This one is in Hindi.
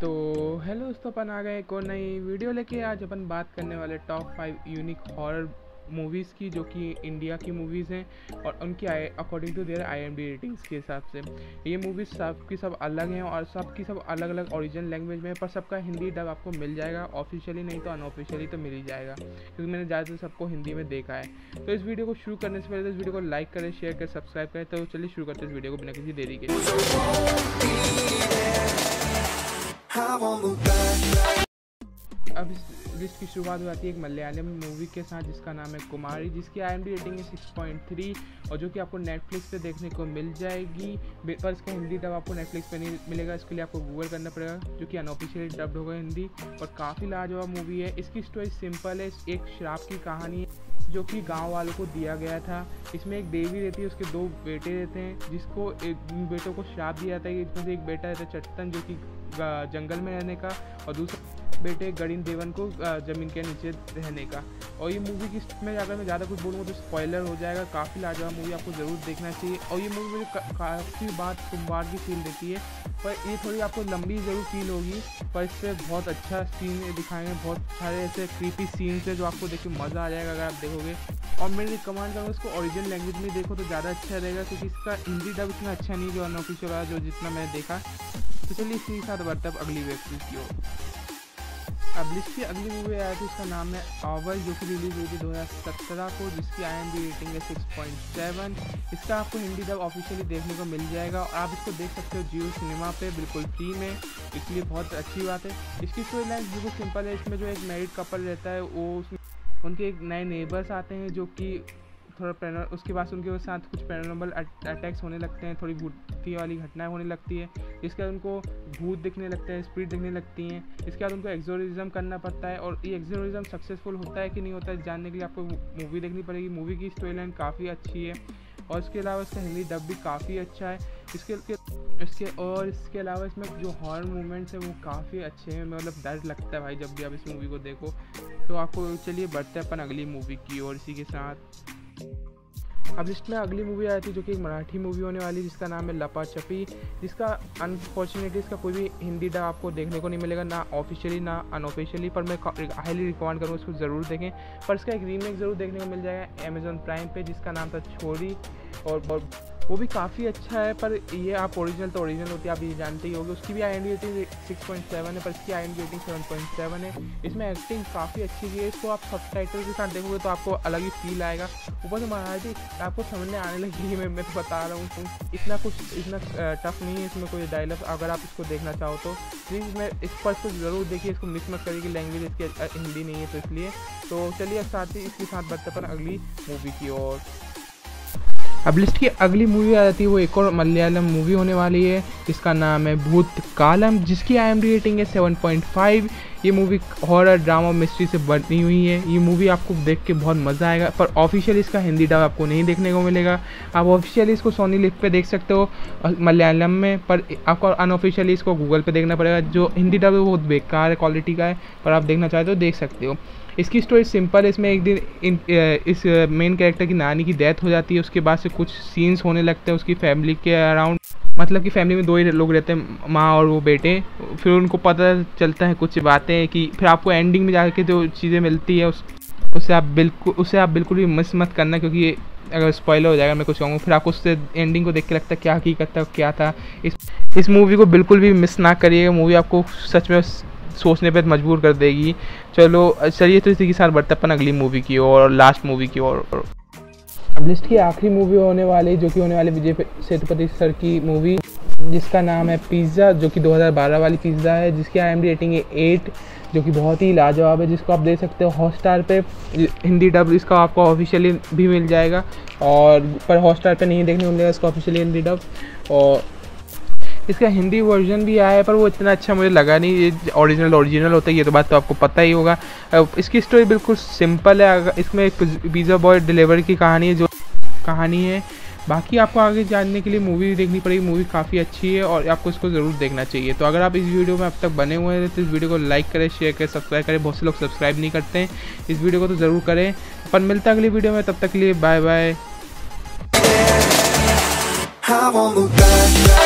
तो हेलो दोस्तों, अपन आ गए एक और नई वीडियो लेके। आज अपन बात करने वाले टॉप 5 यूनिक हॉरर मूवीज़ की, जो कि इंडिया की मूवीज़ हैं और उनकी according to their IMDb ratings के हिसाब से। ये मूवीज़ सब की सब अलग हैं और सबकी सब अलग अलग ओरिजिनल लैंग्वेज में, पर सबका हिंदी डब आपको मिल जाएगा। ऑफिशियली नहीं तो अनऑफिशियली तो मिल ही जाएगा, क्योंकि मैंने ज़्यादातर सबको हिंदी में देखा है। तो इस वीडियो को शुरू करने से पहले इस वीडियो को लाइक करें, शेयर करें, सब्सक्राइब करें। तो चलिए शुरू करते हैं इस वीडियो को बिना किसी देरी के। अब इस लिस्ट की शुरुआत हो जाती है एक मलयालम मूवी के साथ, जिसका नाम है कुमारी, जिसकी IMDb रेटिंग है 6.3 और जो कि आपको नेटफ्लिक्स पे देखने को मिल जाएगी। पर इसका हिंदी डब आपको नेटफ्लिक्स पे नहीं मिलेगा, इसके लिए आपको गूगल करना पड़ेगा, जो कि अनऑफिशियली डब्ड होगा हिंदी। और काफ़ी लाजवाब मूवी है। इसकी स्टोरी सिंपल है, एक शराब की कहानी है जो कि गांव वालों को दिया गया था। इसमें एक देवी रहती है, उसके 2 बेटे रहते हैं, जिसको एक बेटों को श्राप दिया जाता है। इसमें से एक बेटा रहता है चट्टन, जो कि जंगल में रहने का, और दूसरा बेटे गणिन देवन को ज़मीन के नीचे रहने का। और ये मूवी की में अगर मैं ज़्यादा कुछ बोलूँगा तो स्पॉइलर हो जाएगा। काफ़ी लाजवाब मूवी, आपको ज़रूर देखना चाहिए। और ये मूवी मुझे काफ़ी बात सोमवार की फील देती है, पर ये थोड़ी आपको लंबी ज़रूर फील होगी, पर इस पर बहुत अच्छा सीन दिखाएंगे। बहुत सारे ऐसे क्रीपी सीन्स है जो आपको देख के मज़ा आ जाएगा अगर आप देखोगे। और मैं रिकमेंड करूँगा इसको ओरिजिनल लैंग्वेज में देखो तो ज़्यादा अच्छा रहेगा, क्योंकि इसका हिंदी डब इतना अच्छा नहीं जो अनऑफिशियल है, जो जितना मैंने देखा। तो चलिए इसी के साथ बढ़ते हैं अगली वेब सीरीज की ओर। अब लिस्ट की अगली मूवी आई थी, उसका नाम है आवर, जो कि रिलीज हुई थी 2017 को, जिसकी IMDb रेटिंग है 6.7। इसका आपको हिंदी डब ऑफिशियली देखने को मिल जाएगा और आप इसको देख सकते हो जियो सिनेमा पे बिल्कुल फ्री में, इसलिए बहुत अच्छी बात है। इसकी स्टोरी लाइन बिल्कुल सिंपल है। इसमें जो एक मैरिड कपल रहता है, वो उनके एक नए नेबर्स आते हैं जो कि थोड़ा उसके बाद उनके साथ कुछ पैरानॉर्मल अटैक्स होने लगते हैं, थोड़ी भूती वाली घटनाएं होने लगती है, जिसके बाद उनको भूत दिखने लगते हैं, स्पिरिट दिखने लगती हैं। इसके बाद उनको एक्सोरिज्म करना पड़ता है, और ये एक्सोरिज्म सक्सेसफुल होता है कि नहीं होता है जानने के लिए आपको मूवी देखनी पड़ेगी। मूवी की स्टोरी लाइन काफ़ी अच्छी है और इसके अलावा इसका हिंदी डब भी काफ़ी अच्छा है। इसके अलावा इसमें जो हॉरर मूवमेंट्स हैं वो काफ़ी अच्छे हैं, मतलब डर लगता है भाई जब भी आप इस मूवी को देखो। तो आपको चलिए बढ़ते हैं अपन अगली मूवी की और इसी के साथ अब लिस्ट में अगली मूवी आई थी, जो कि एक मराठी मूवी होने वाली, जिसका नाम है लपाछपी, जिसका अनफॉर्चुनेटली इसका कोई भी हिंदी डब आपको देखने को नहीं मिलेगा, ना ऑफिशियली ना अनऑफिशियली। पर मैं हाईली रिकमेंड करूँगा इसको ज़रूर देखें। पर इसका एक रीमेक ज़रूर देखने को मिल जाएगा Amazon प्राइम पे, जिसका नाम था छोरी, और वो भी काफ़ी अच्छा है। पर ये आप ओरिजिनल तो ओरिजिनल होती है, आप ये जानते ही होंगे। उसकी भी IMDb रेटिंग 6.7 है, पर इसकी IMDb रेटिंग 7.7 है। इसमें एक्टिंग काफ़ी अच्छी की है। इसको आप सबटाइटल के साथ देखोगे तो आपको अलग ही फील आएगा। ऊपर से मराठी आपको समझने आने लगेगी। मैं तो बता रहा हूँ, इतना टफ नहीं है इसमें कोई डायलॉग। अगर आप इसको देखना चाहो तो प्लीज़ मैं इस पर इसको ज़रूर देखिए, इसको मिस मत करिए कि लैंग्वेज इसकी हिंदी नहीं है तो इसलिए। तो चलिए साथ ही इसके साथ बढ़ते अपन अगली मूवी की ओर। अब लिस्ट की अगली मूवी आ जाती है, वो एक और मलयालम मूवी होने वाली है, जिसका नाम है भूत कालम, जिसकी IMDb रेटिंग है 7.5। ये मूवी हॉरर ड्रामा मिस्ट्री से बनी हुई है। ये मूवी आपको देख के बहुत मज़ा आएगा, पर ऑफिशियली इसका हिंदी डब आपको नहीं देखने को मिलेगा। आप ऑफिशियली इसको सोनी लिव पे देख सकते हो मलयालम में, पर आपको अनऑफिशियली इसको गूगल पे देखना पड़ेगा। जो हिंदी डब है वो बहुत बेकार है क्वालिटी का है, पर आप देखना चाहते हो देख सकते हो। इसकी स्टोरी सिंपल है। इसमें एक दिन इस मेन कैरेक्टर की नानी की डेथ हो जाती है। उसके बाद से कुछ सीन्स होने लगते हैं उसकी फैमिली के अराउंड, मतलब कि फैमिली में 2 ही लोग रहते हैं, माँ और वो बेटे। फिर उनको पता चलता है कुछ बातें कि फिर आपको एंडिंग में जाके जो चीज़ें मिलती है उसे आप बिल्कुल भी मिस मत करना, क्योंकि अगर स्पॉइलर हो जाएगा मैं कुछ कहूँगा, फिर आपको उससे एंडिंग को देख के लगता है क्या हकीकत था क्या था। इस मूवी को बिल्कुल भी मिस ना करिएगा। मूवी आपको सच में सोचने पे मजबूर कर देगी। चलिए तो इसी के साथ बढ़ते अपन अगली मूवी की और लास्ट मूवी की ओर। अब लिस्ट की आखिरी मूवी होने वाली, जो कि होने वाली विजय सेतुपति सर की मूवी, जिसका नाम है पिज़्ज़ा, जो कि 2012 वाली पिज़्ज़ा है, जिसकी IMDb रेटिंग है 8, जो कि बहुत ही लाजवाब है, जिसको आप देख सकते हो हॉटस्टार पे। हिंदी डब इसका आपको ऑफिशियली भी मिल जाएगा, और पर हॉटस्टार पे नहीं देखने को मिलेगा इसका ऑफिशियली हिंदी डब। और इसका हिंदी वर्जन भी आया है, पर वो इतना अच्छा मुझे लगा नहीं। ये ओरिजिनल होता है, ये तो बात तो आपको पता ही होगा। इसकी स्टोरी बिल्कुल सिंपल है। इसमें एक पिज़्ज़ा बॉय डिलीवरी की कहानी है। बाकी आपको आगे जानने के लिए मूवी देखनी पड़ेगी। मूवी काफ़ी अच्छी है और आपको इसको ज़रूर देखना चाहिए। तो अगर आप इस वीडियो में अब तक बने हुए हैं तो इस वीडियो को लाइक करें, शेयर करें, सब्सक्राइब करें। बहुत से लोग सब्सक्राइब नहीं करते हैं, इस वीडियो को तो ज़रूर करें। अपन मिलते हैं अगली वीडियो में, तब तक के लिए बाय बाय।